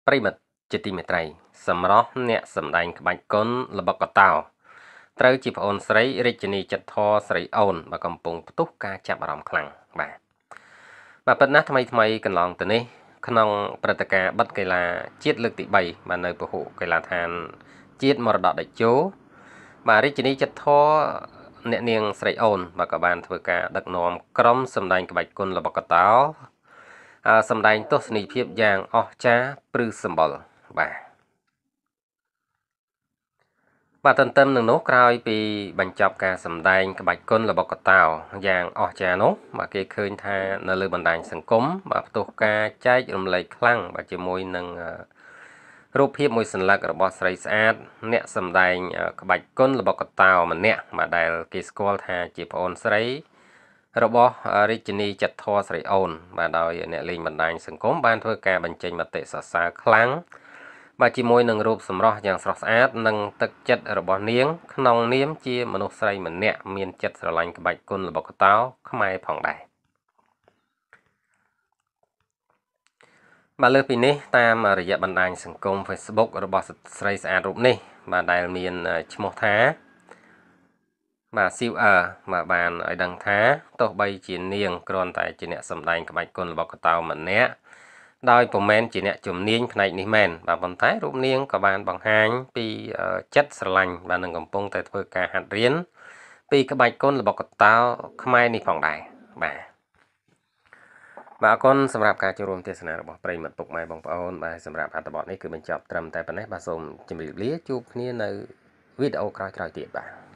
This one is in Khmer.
ប្រិមិត្តជាទីមេត្រីសម្រស់អ្នកសម្ដែងក្បាច់គុនល្បុក្កតោត្រូវជាប្អូនស្រីរាជិនីចិត្តធរស្រីអូនបើកំពុងផ្ទុះការចាប់អារម្មណ៍ខ្លាំងបាទប៉ុន្តែថ្មីកន្លងទៅនេះក្នុងព្រឹត្តិការណ៍បិទកីឡាជាតិលើកទី3បាទនៅពហុកីឡដ្ឋានជាតិមរតកតេជោបាទរាជិនីចិត្តធរអ្នកនាងស្រីអូនបាទក៏បានធ្វើការដឹកនាំក្រុមសម្ដែងក្បាច់គុនល្បុក្កតោសម្ដែងទស្សនីយភាពយ៉ាងអស្ចារ្យព្រឺសម្បុរបាទទន្ទឹមនឹងនោះក្រោយពីបញ្ចប់ការសម្ដែងក្បាច់គុនល្បុក្កតោយ៉ាងអស្ចារ្យនោះបាទគេឃើញថានៅលើបណ្ដាញសង្គមបាទផ្ទុះការចែករំលែកខ្លាំងបាទជាមួយនឹងរូបភាពមួយសន្លឹករបស់ស្រីស្អាតអ្នកសម្ដែងក្បាច់គុនល្បុក្កតោម្នាក់បាទដែលគេស្គាល់ថាជាប្អូនស្រីរបស់រាជិនីចិត្តធរស្រីអូនបាទដោយអ្នកលេងបណ្ដាញសង្គមបានធ្វើការបញ្ចេញមតិសរសើរខ្លាំងបាទជាមួយនឹងរូបសម្រស់យ៉ាងស្រស់ស្អាតនិងទឹកចិត្តរបស់នាងក្នុងនាមជាមនុស្សស្រីម្នាក់មានចិត្តស្រឡាញ់ក្បាច់គុនល្បុក្កតោខ្មែរផងដែរបាទលើពីនេះតាមរយៈបណ្ដាញសង្គម Facebook របស់ស្រីស្អាតរូបនេះបាទដែលមានឈ្មោះថាបាទស៊ីវអឺបាទបានឲ្យដឹងថាទោះបីជានាងគ្រាន់តែជាអ្នកសម្ដែងក្បាច់គុនល្បុក្កតោម្នាក់ដោយពុំមែនជាអ្នកជំនាញផ្នែកនេះមែនបាទប៉ុន្តែរូបនាងក៏បានបង្ហាញពីចិត្តស្រឡាញ់បាទនឹងកំពុងតែធ្វើការហាត់រៀនពីក្បាច់គុនល្បុក្កតោខ្មែរនេះផងដែរបាទអរគុណសម្រាប់ការចូលរួមទស្សនារបស់ប្រិយមិត្តពុកម៉ែបងប្អូនបាទសម្រាប់អត្ថបទនេះគឺបញ្ចប់ត្រឹមតែប៉ុណ្ណេះបាទសូមជម្រាបលាជួបគ្នានៅវីដេអូក្រោយៗទៀតបាទ